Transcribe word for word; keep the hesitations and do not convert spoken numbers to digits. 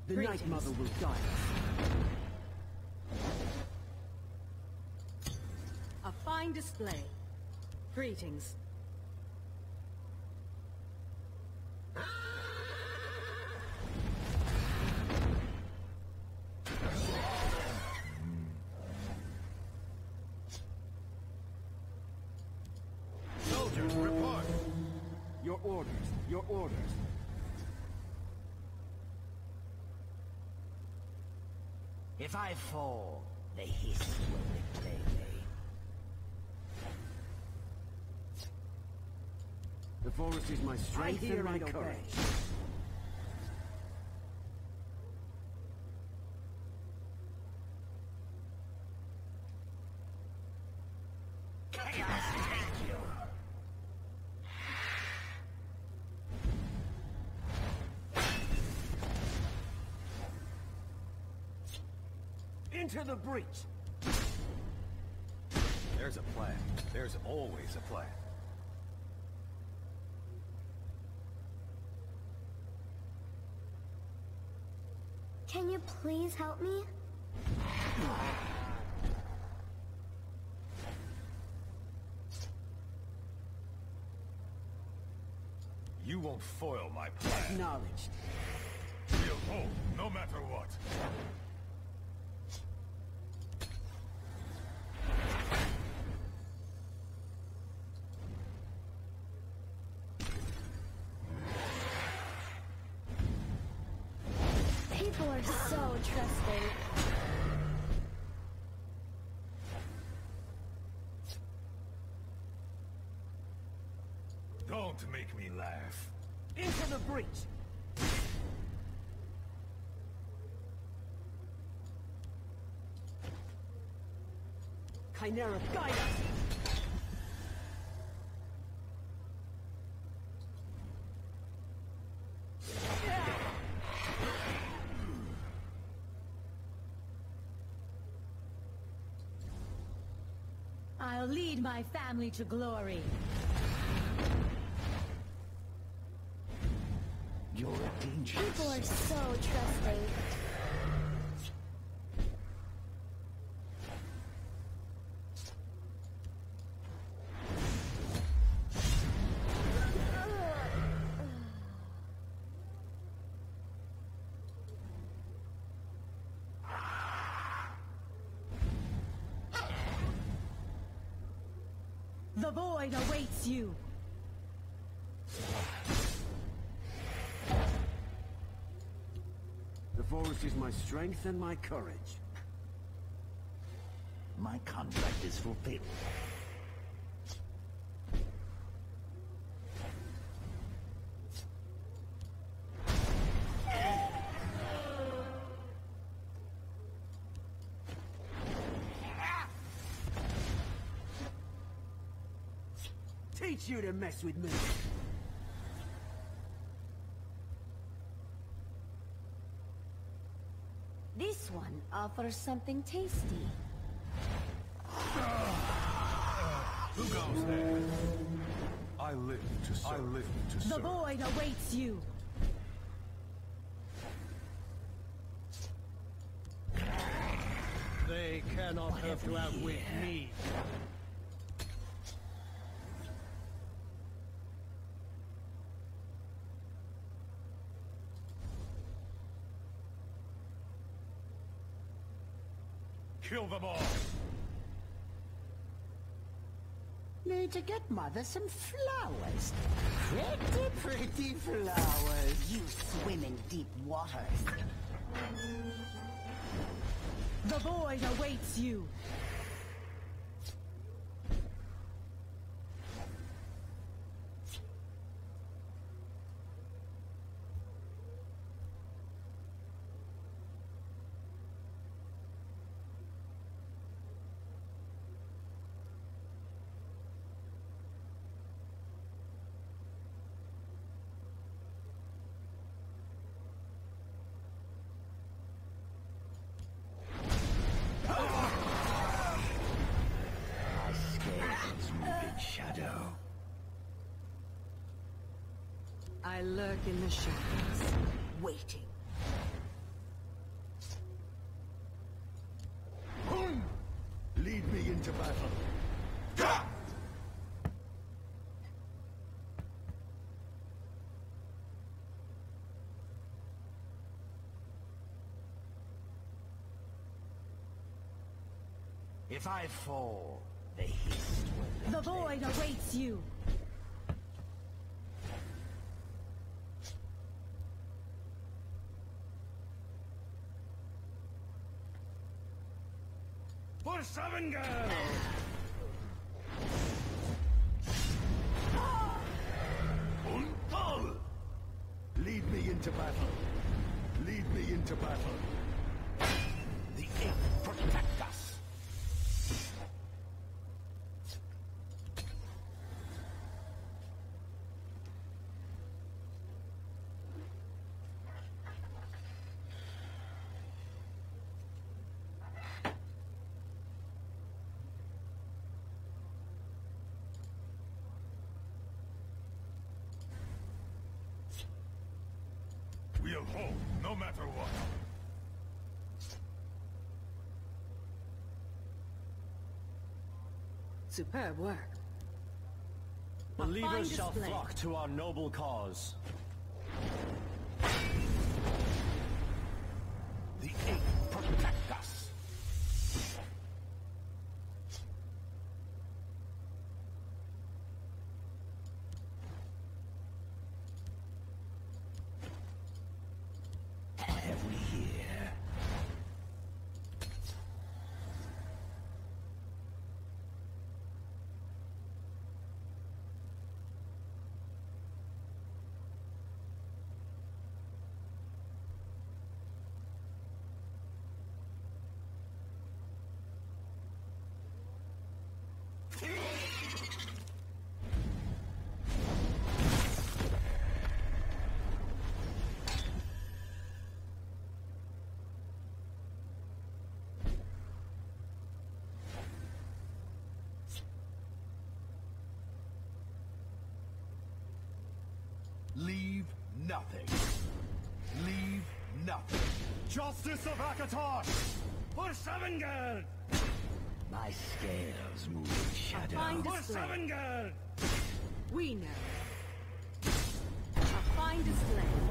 The Greetings. Night Mother will guide us. A fine display. Greetings. Soldiers, report! Your orders, your orders. If I fall, the hiss will replay me. The forest is my strength hear and my and obey. courage. Chaos take you! Into the breach! There's a plan. There's always a plan. Can you please help me? You won't foil my plan. Acknowledged. We'll hold, no matter what. People are so trusting. Don't make me laugh. Into the breach! Chimera, guide us! I'll lead my family to glory. You're a dangerous. People are so trusting. The void awaits you. The forest is my strength and my courage. My contract is fulfilled. Teach you to mess with me! This one offers something tasty. Who goes there? I live to serve. I live to The serve. void awaits you. They cannot hope to outwit me. Kill them all! Need to get Mother some flowers. Pretty, pretty flowers. You swim in deep waters. The void awaits you. I lurk in the shadows, waiting. If I fall, the hist will The void awaits you. For seven girls! Unfall! Lead me into battle. Lead me into battle. The ink protect us. We'll hold, no matter what. Superb work. Believers fine shall display. flock to our noble cause. The ink protect us. Have we here? Leave nothing. Leave nothing. Justice of Akatosh! For Savangard! My scales move in shadow. fine For display. Savangard! We know. A fine display.